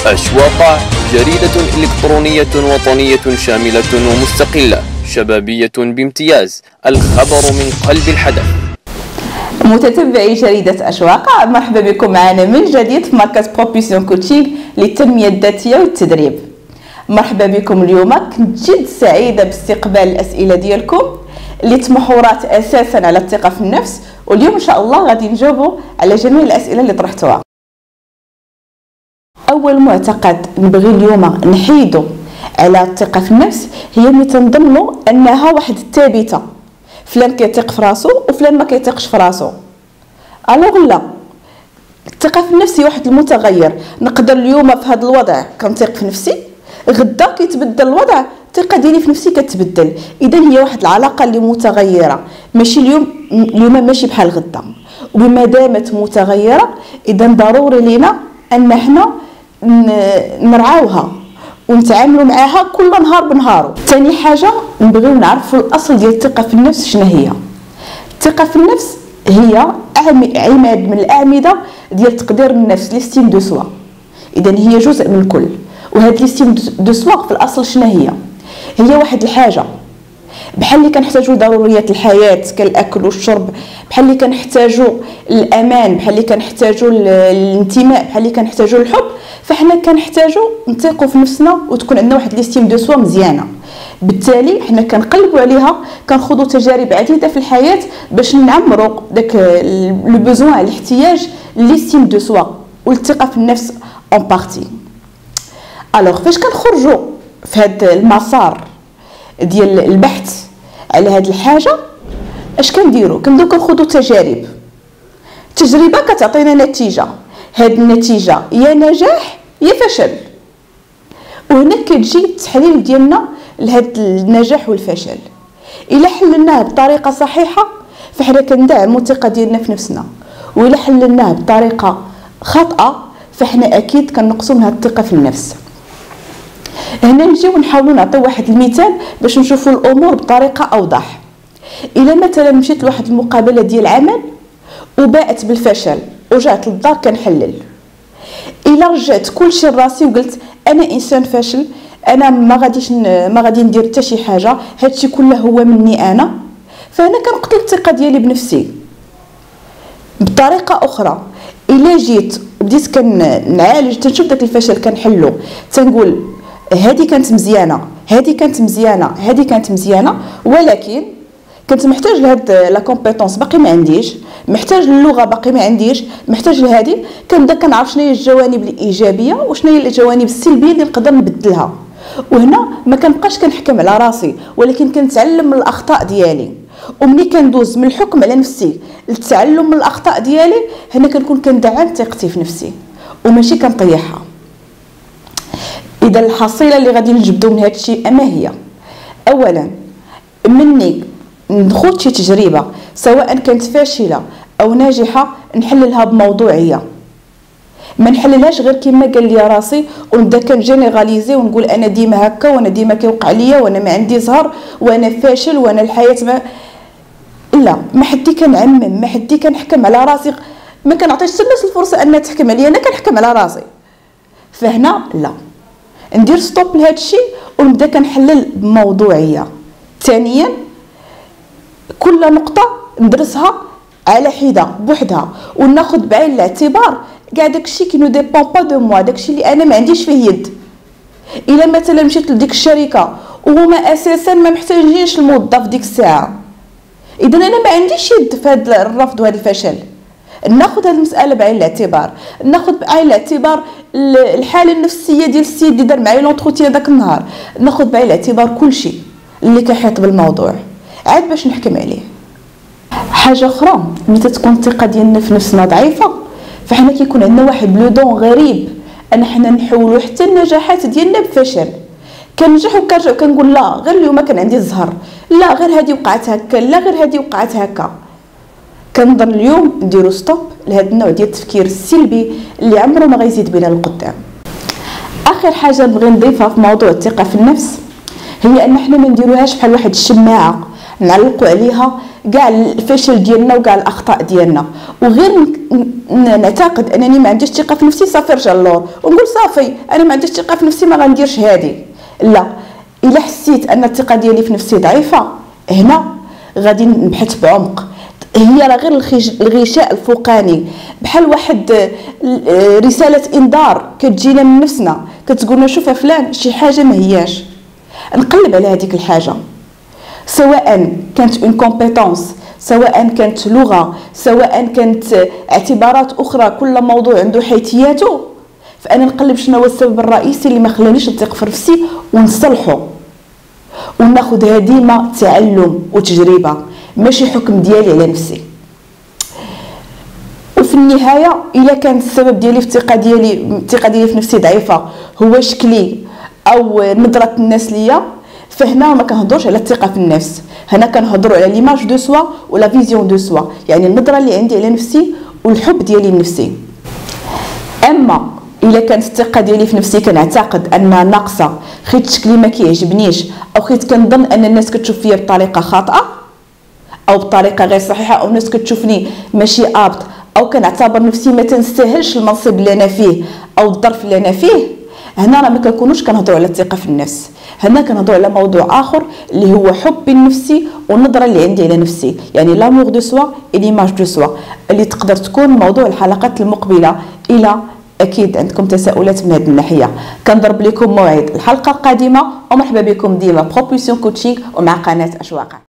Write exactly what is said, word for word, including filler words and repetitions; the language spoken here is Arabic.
أشواق، جريدة إلكترونية وطنية شاملة ومستقلة شبابية بامتياز، الخبر من قلب الحدث. متتبعي جريدة أشواق، مرحبا بكم معنا من جديد في مركز بروبيسيون كوتشينغ للتنمية الذاتية والتدريب. مرحبا بكم اليوم، كنت جد سعيدة باستقبال الأسئلة ديالكم اللي تمحورات أساسا على الثقة في النفس، واليوم إن شاء الله غادي نجاوبوا على جميع الأسئلة اللي طرحتوها. أول معتقد نبغي اليوم نحيدو على الثقة في النفس هي اللي تنضمنوا أنها واحد الثابتة، فلان كيثق في راسو وفلان ما كيثقش في راسو. الوغ لا، الثقة في النفس هي واحد المتغير. نقدر اليوم في هذا الوضع كنثق في نفسي، غدا كيتبدل الوضع الثقة ديالي في نفسي كتبدل. إذا هي واحد العلاقة اللي متغيرة، ماشي اليوم اليوم ماشي بحال غدا، وبما دامت متغيرة إذا ضروري لينا أن احنا نرعاوها ونتعاملوا معها كل نهار بنهارو. ثاني حاجه نبغيو نعرفوا الاصل ديال الثقه في النفس شنو هي. الثقه في النفس هي عماد من الاعمده ديال تقدير النفس، ليستيم دو سوا. اذا هي جزء من الكل. وهاد ليستيم دو سوا في الاصل شنو هي؟ هي واحد الحاجه بحال اللي كنحتاجوا ضروريات الحياه كالاكل والشرب، بحال اللي كنحتاجوا الامان، بحال اللي كنحتاجوا الانتماء، بحال اللي كنحتاجوا الحب، فاحنا كنحتاجوا نثقوا في نفسنا وتكون عندنا واحد ليستيم دو سوا مزيانه. بالتالي حنا كنقلبوا عليها، كنخوضوا تجارب عديده في الحياه باش نعمروا داك لو بوزوان، الاحتياج ليستيم دو سوا والثقه في النفس اون بارتي. الوغ فاش كنخرجوا في هذا المسار ديال البحث على هذه الحاجه، اش كنديروا؟ كنبداو كنخوضوا تجارب، تجربه كتعطينا نتيجه، هاد النتيجه يا نجاح يا فشل، وهنا كتجي التحليل ديالنا لهاد النجاح والفشل. الا حللناه بطريقه صحيحه فحنا كندعموا الثقه ديالنا في نفسنا، والا حللناه بطريقه خاطئه فحنا اكيد كنقصوا من هاد الثقه في النفس. هنا نجيو نحاولوا نعطيو واحد المثال باش نشوفوا الامور بطريقه اوضح. الا مثلا مشيت لواحد المقابله ديال عمل وباءت بالفشل ورجعت للدار كنحلل، الا رجعت كلشي لراسي وقلت انا انسان فاشل، انا ما غاديش ما غادي ندير حتى شي حاجه، هادشي كله هو مني انا، فانا كنقتل الثقه ديالي بنفسي. بطريقه اخرى الا جيت بديت كنعالج تنشوف داك الفشل كنحلو، تنقول هذه كانت مزيانه، هذه كانت مزيانه، هذه كانت مزيانه، ولكن كنت محتاج لهاد لا كومبيتونس باقي ما عنديش، محتاج للغه باقي ما عنديش، محتاج لهذه. كنبدا كنعرف شنو هي الجوانب الايجابيه وشنو هي الجوانب السلبيه اللي نقدر نبدلها. وهنا ما كنبقاش كنحكم على راسي، ولكن كنتعلم من الاخطاء ديالي. وملي كندوز من الحكم على نفسي للتعلم من الاخطاء ديالي، هنا كنكون كندعم ثقتي في نفسي وماشي كنطيحها. اذا الحصيله اللي غادي نجبدو من هذا الشيء ما هي؟ اولا مني نخوض شي تجربه سواء كانت فاشله او ناجحه نحللها بموضوعيه، ما نحللهاش غير كما قال لي راسي ونبدا كنجينيراليزي ونقول انا ديما هكا وانا ديما كيوقع ليا وانا ما عندي زهر وانا فاشل وانا الحياه ما لا. ما حدي كنعمم، ما حدي كنحكم على راسي، ما كنعطيش الناس الفرصه انها تحكم عليا، انا كنحكم على راسي. فهنا لا، ندير ستوب لهذا الشيء ونبدا كنحلل بموضوعيه. ثانيا كل نقطه ندرسها على حده بوحدها وناخذ بعين الاعتبار كاع داكشي كي نو ديبون با دو موا، داكشي اللي انا ما عنديش فيه يد. الا مثلا مشيت لديك الشركه وهما اساسا ما محتاجينش الموظف ديك الساعه، اذا انا ما عنديش يد في هذا الرفض وهذا الفشل. ناخذ هذه المساله بعين الاعتبار، ناخذ بعين الاعتبار الحاله النفسيه ديال السيد اللي دار معايا لونتروتيان داك النهار، ناخذ بعين الاعتبار كلشي اللي كيحيط بالموضوع عاد باش نحكم عليه. حاجه اخرى، ملي تتكون الثقه ديالنا في نفسنا ضعيفه فحنا كيكون عندنا واحد لو دون غريب ان حنا نحولوا حتى النجاحات ديالنا بفشل. كننجح وكنرجع كنقول لا غير اليوم كان عندي الزهر، لا غير هذه وقعت هكا، لا غير هذه وقعت هكا. كنظن اليوم نديرو ستوب لهذا النوع ديال التفكير السلبي اللي عمره ما غيزيد بنا للقدام. اخر حاجه نبغي نضيفها في موضوع الثقه في النفس هي ان حنا ما نديروهاش بحال واحد الشماعه نعلقوا عليها كاع الفشل ديالنا وكاع الاخطاء ديالنا، وغير نعتقد انني ما عنديش ثقه في نفسي صافي نرجع للور ونقول صافي انا ما عنديش ثقه في نفسي ما غنديرش هادي. لا، الا حسيت ان الثقه ديالي في نفسي ضعيفه هنا غادي نبحث بعمق. هي راه غير الغشاء الفوقاني، بحال واحد رساله انذار كتجينا من نفسنا كتقولنا شوف فلان شي حاجه ما هياش. نقلب على هذيك الحاجه، سواء كانت اون كومبيتونس، سواء كانت لغه، سواء كانت اعتبارات اخرى، كل موضوع عنده حيثياته. فانا نقلب شنو هو السبب الرئيسي اللي ما خلانيش نثق في نفسي ونصلحه، وناخذها ديما تعلم وتجربه ماشي حكم ديالي على نفسي. وفي النهايه الا كان السبب ديالي في الثقه ديالي الثقه ديالي في نفسي ضعيفه هو شكلي او نظره الناس ليا، فهنا ما كنهضرش على الثقه في النفس، هنا كنهضروا على ليماج دو سوا ولا فيزيون دو سوا، يعني النظره اللي عندي على نفسي والحب ديالي لنفسي. اما الا كانت الثقه ديالي في نفسي كنعتقد انها ناقصه، حيت شكلي ما كيعجبنيش او حيت كنظن ان الناس كتشوف فيا بطريقه خاطئه او بطريقه غير صحيحه، او الناس كتشوفني ماشي ابط، او كنعتبر نفسي ما تنستاهلش المنصب اللي انا فيه او الظرف اللي انا فيه، هنا راه ما كنكونوش كنهضروا على الثقه في النفس، هنا كنهضروا على موضوع اخر اللي هو حبي لنفسي والنظره اللي عندي على نفسي، يعني لامور دو سوا اي ليماج دو سوا، اللي تقدر تكون موضوع الحلقات المقبله. الى اكيد عندكم تساؤلات من هذه الناحيه، كنضرب لكم موعد الحلقه القادمه، ومرحبا بكم ديما بروبولسيون كوتشينغ ومع قناه اشواق.